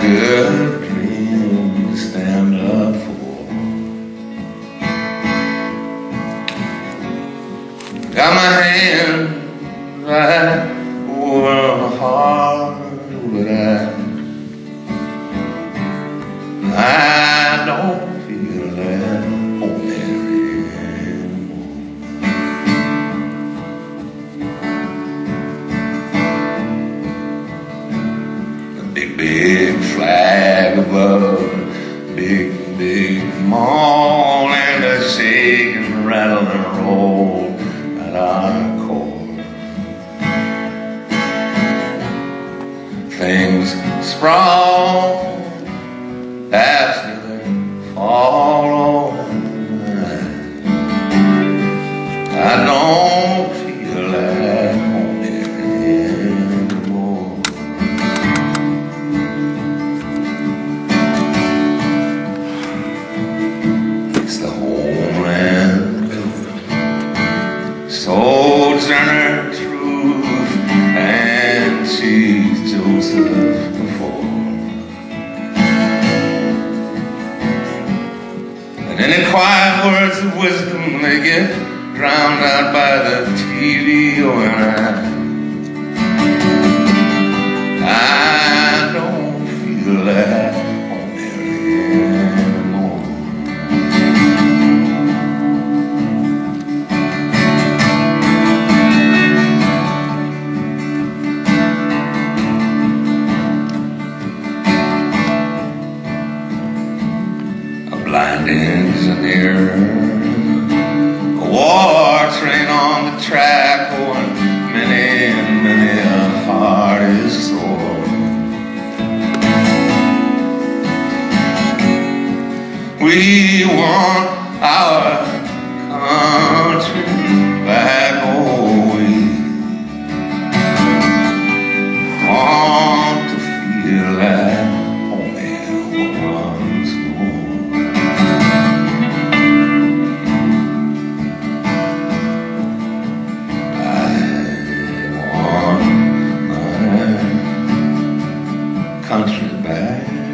good dream to stand up for. Got my hand right over my heart, but I don't feel that home there anymore. The big, big flag above, big, big mall, and a shake and rattle and roll at our core. Things sprawl faster than fall over. I don't feel like home anymore. It's the homeland, Sojourner Truth, and she's Joseph before. And any quiet words of wisdom, they get drowned out by the TV or I don't feel at home anymore. A blind engineer, a war train on the track, oh, and many a heart is sore. We want our country back, oh, we want to feel at home once more. Country back.